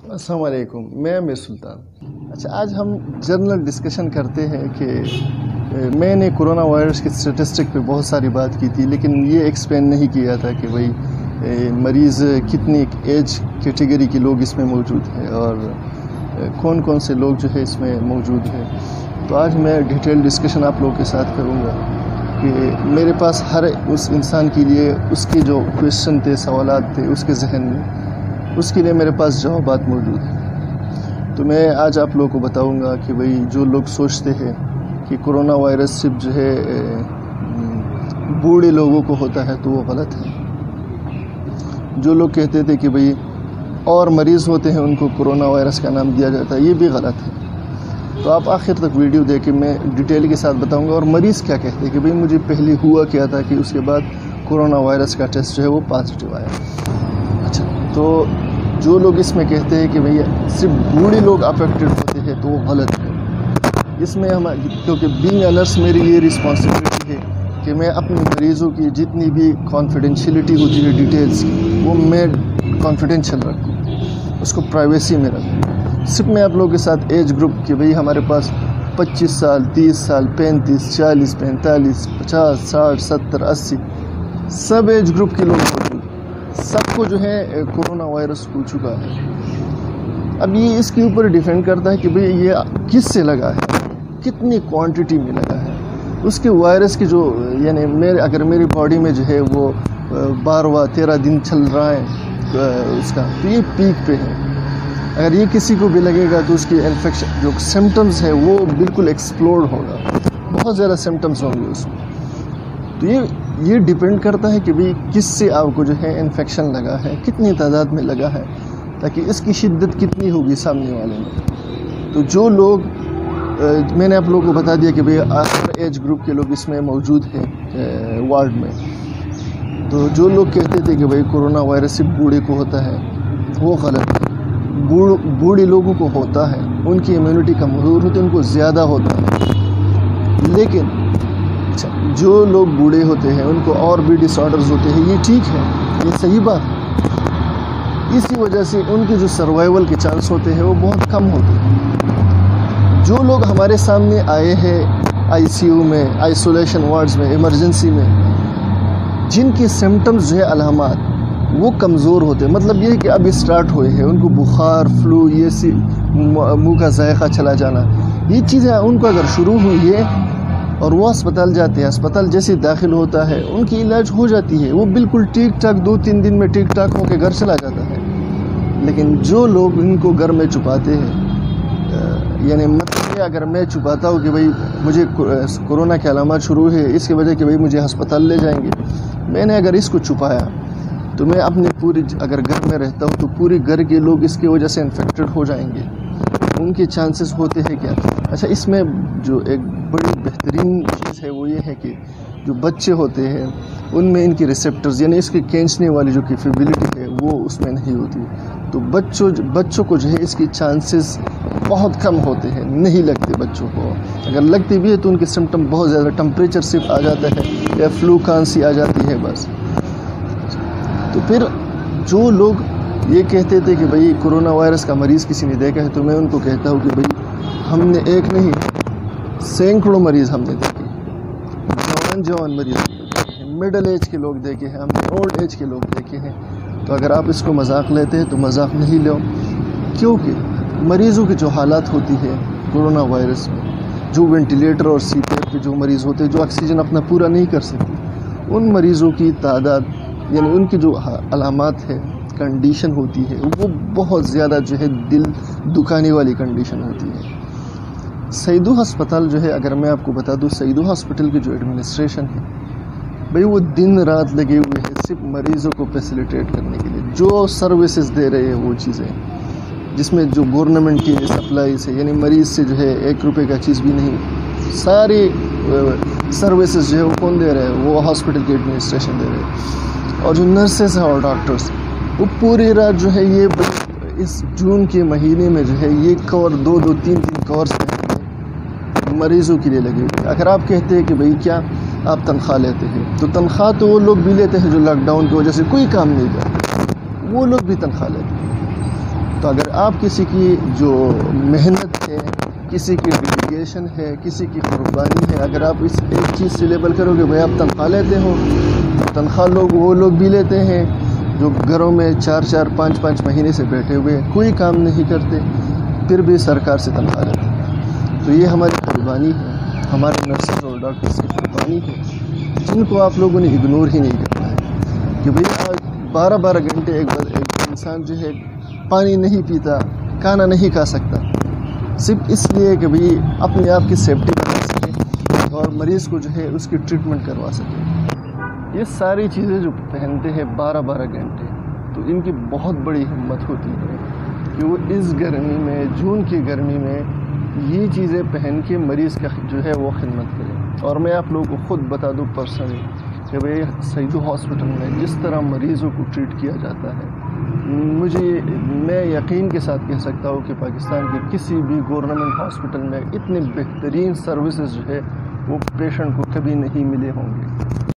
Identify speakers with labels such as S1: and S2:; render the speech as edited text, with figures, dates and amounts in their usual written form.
S1: السلام علیکم، میں امیر سلطان۔ اچھا، آج ہم جنرل ڈسکشن کرتے ہیں کہ میں نے کرونا وائرس کے اسٹیٹسٹک پہ بہت ساری بات کی تھی، لیکن یہ ایکسپلین نہیں کیا تھا کہ بھئی مریض کتنی ایج کیٹیگری کے لوگ اس میں موجود ہیں اور کون کون سے لوگ جو ہے اس میں موجود ہیں۔ تو آج میں ڈیٹیل ڈسکشن آپ لوگوں کے ساتھ کروں گا کہ میرے پاس ہر اس انسان کے لیے اس کے جو کویشچن تھے، سوالات تھے اس کے ذہن میں، اس کے لیے میرے پاس جوابات موجود ہیں۔ تو میں آج آپ لوگوں کو بتاؤں گا کہ بھئی جو لوگ سوچتے ہیں کہ کرونا وائرس صرف جو ہے بوڑھے لوگوں کو ہوتا ہے تو وہ غلط ہے۔ جو لوگ کہتے تھے کہ بھئی اور مریض ہوتے ہیں ان کو کرونا وائرس کا نام دیا جاتا ہے، یہ بھی غلط ہے۔ تو آپ آخر تک ویڈیو دیکھ کے میں ڈیٹیل کے ساتھ بتاؤں گا، اور مریض کیا کہتے ہیں کہ بھئی مجھے پہلے ہوا کیا تھا کہ اس کے بعد کرونا وائرس کا ٹیسٹ جو ہے وہ پازیٹیو آیا۔ اچھا، تو جو لوگ اس میں کہتے ہیں کہ بھئی صرف بوڑھے لوگ افیکٹڈ ہوتے ہیں تو وہ غلط ہے۔ اس میں کیونکہ بینگ اے نرس میری یہ رسپانسبلٹی ہے کہ میں اپنے مریضوں کی جتنی بھی کانفیڈینشیلٹی ہوتی ہے ڈیٹیلز کی، وہ میں کانفیڈینشیل رکھوں، اس کو پرائیویسی میں رکھوں۔ صرف میں آپ لوگوں کے ساتھ ایج گروپ کہ بھئی ہمارے پاس 25 سال، 30 سال، 35، 40، 45، 50، 60، 70، 80 سب ایج گروپ کے لوگ موجود، سب کو جو ہے کرونا وائرس ہو چکا ہے۔ اب یہ اس کے اوپر ڈیپینڈ کرتا ہے کہ بھئی یہ کس سے لگا ہے، کتنی کوانٹٹی میں لگا ہے، اس کے وائرس کی جو یعنی اگر میری باڈی میں جو ہے وہ 12واں 13 دن چل رہا ہے اس کا، تو یہ پیک پہ ہے۔ اگر یہ کسی کو بھی لگے گا تو اس کی انفیکشن جو سمٹمز ہے وہ بالکل ایکسپلوڈ ہوگا، بہت زیادہ سمٹمز ہوں گے اس میں۔ تو یہ ڈیپینڈ کرتا ہے کہ بھئی کس سے آپ کو جو ہے انفیکشن لگا ہے، کتنی تعداد میں لگا ہے، تاکہ اس کی شدت کتنی ہوگی سامنے والے میں۔ تو جو لوگ میں نے آپ لوگوں کو بتا دیا کہ بھئی ہر ایج گروپ کے لوگ اس میں موجود ہیں وارڈ میں۔ تو جو لوگ کہتے تھے کہ بھئی کرونا وائرس صرف بوڑھے کو ہوتا ہے، وہ غلط ہے۔ بوڑھے لوگوں کو ہوتا ہے، ان کی امیونٹی کمزور ہوتی ہے، ان کو زیادہ ہوتا ہے، لیکن جو لوگ بوڑھے ہوتے ہیں ان کو اور بھی ڈس آرڈرز ہوتے ہیں، یہ ٹھیک ہے، یہ صحیح بات ہے۔ اسی وجہ سے ان کے جو سروائیول کے چانس ہوتے ہیں وہ بہت کم ہوتے ہیں۔ جو لوگ ہمارے سامنے آئے ہیں آئی سی یو میں، آئسولیشن وارڈز میں، ایمرجنسی میں، جن کی سمٹمز جو ہے علامات وہ کمزور ہوتے ہیں، مطلب یہ کہ اب اسٹارٹ ہوئے ہیں، ان کو بخار، فلو، یہ سی منہ کا ذائقہ چلا جانا، یہ چیزیں ان کو اگر شروع ہوئی ہے اور وہ اسپتال جاتے ہیں، اسپتال جیسے داخل ہوتا ہے ان کی علاج ہو جاتی ہے، وہ بالکل ٹھیک ٹھاک 2-3 دن میں ٹھیک ٹھاک ہو کے گھر چلا جاتا ہے۔ لیکن جو لوگ ان کو گھر میں چھپاتے ہیں، یعنی مطلب اگر میں چھپاتا ہوں کہ بھئی مجھے کرونا کی علامات شروع ہے اس کی وجہ کہ بھئی مجھے ہسپتال لے جائیں گے، میں نے اگر اس کو چھپایا تو میں اپنے اگر گھر میں رہتا ہوں تو پورے گھر کے لوگ اس کی وجہ سے انفیکٹڈ ہو جائیں گے، ان کے چانسز ہوتے ہیں کیا۔ اچھا، اس میں جو ایک بڑی بہترین چیز ہے وہ یہ ہے کہ جو بچے ہوتے ہیں ان میں ان کی ریسیپٹرز یعنی اس کے کھینچنے والی جو کیپیبلٹی ہے وہ اس میں نہیں ہوتی، تو بچوں کو جو ہے اس کی چانسز بہت کم ہوتے ہیں، نہیں لگتے بچوں کو۔ اگر لگتے بھی ہے تو ان کے سمٹم بہت زیادہ، ٹمپریچر صرف آ جاتا ہے یا فلو کھانسی آ جاتی ہے بس۔ تو پھر جو لوگ یہ کہتے تھے کہ بھئی کرونا وائرس کا مریض کسی نے دیکھا ہے، تو میں ان کو کہتا ہوں کہ بھئی ہم نے ایک نہیں سینکڑوں مریض ہم نے دیکھے، جوان مریض دیکھے ہیں، مڈل ایج کے لوگ دیکھے ہیں، ہم نے اولڈ ایج کے لوگ دیکھے ہیں۔ تو اگر آپ اس کو مذاق لیتے ہیں تو مذاق نہیں لو، کیونکہ مریضوں کی جو حالات ہوتی ہے کرونا وائرس میں، جو وینٹیلیٹر اور سی پی ایف پہ جو مریض ہوتے ہیں، جو آکسیجن اپنا پورا نہیں کر سکتے، ان مریضوں کی تعداد یعنی ان کی جو علامات ہے، کنڈیشن ہوتی ہے، وہ بہت زیادہ جو ہے دل دکھانے والی کنڈیشن ہوتی ہے۔ سیدو ہسپتال جو ہے، اگر میں آپ کو بتا دوں، سیدو ہسپتال کی جو ایڈمنسٹریشن ہے بھئی وہ دن رات لگے ہوئے ہیں صرف مریضوں کو فیسیلیٹیٹ کرنے کے لیے، جو سروسز دے رہے ہیں وہ چیزیں جس میں جو گورنمنٹ کی سپلائیز ہے، یعنی مریض سے جو ہے 1 روپے کا چیز بھی نہیں، ساری سروسز جو ہے وہ کون دے رہے ہیں؟ وہ ہاسپٹل کی ایڈمنسٹریشن دے رہے ہیں۔ اور جو نرسز ہیں اور ڈاکٹرز، وہ پوری رات جو ہے یہ اس جون کے مہینے میں جو ہے یہ کور 2-3 کورس مریضوں کے لیے لگے ہوئے۔ اگر آپ کہتے ہیں کہ بھئی کیا آپ تنخواہ لیتے ہیں، تو تنخواہ تو وہ لوگ بھی لیتے ہیں جو لاک ڈاؤن کی وجہ سے کوئی کام نہیں کرتے، وہ لوگ بھی تنخواہ لیتے ہیں۔ تو اگر آپ کسی کی جو محنت ہے، کسی کی ڈیڈیکیشن ہے، کسی کی قربانی ہے، اگر آپ اس ایک چیز سے لیبل کرو کہ بھائی آپ تنخواہ لیتے ہو، تنخواہ وہ لوگ بھی لیتے ہیں جو گھروں میں 4 5 مہینے سے بیٹھے ہوئے کوئی کام نہیں کرتے، پھر بھی سرکار سے تنخواہ لیتے ہیں، تو یہ ہماری قربانی ہے، ہمارے نرسز اور ڈاکٹرز کی قربانی ہے، جن کو آپ لوگوں نے اگنور ہی نہیں کرنا ہے کہ بھئی 12 گھنٹے ایک انسان جو ہے پانی نہیں پیتا، کھانا نہیں کھا سکتا، صرف اس لیے کہ بھئی اپنے آپ کی سیفٹی بنا سکے اور مریض کو جو ہے اس کی ٹریٹمنٹ کروا سکے۔ یہ ساری چیزیں جو پہنتے ہیں 12 گھنٹے، تو ان کی بہت بڑی ہمت ہوتی ہے کہ وہ اس گرمی میں، جون کی گرمی میں یہ چیزیں پہن کے مریض کا جو ہے وہ خدمت کریں۔ اور میں آپ لوگوں کو خود بتا دوں پرسنلی کہ بھئی سیدو ہاسپٹل میں جس طرح مریضوں کو ٹریٹ کیا جاتا ہے، میں یقین کے ساتھ کہہ سکتا ہوں کہ پاکستان کے کسی بھی گورنمنٹ ہاسپٹل میں اتنے بہترین سروسز جو ہے وہ پیشنٹ کو کبھی نہیں ملے ہوں گے۔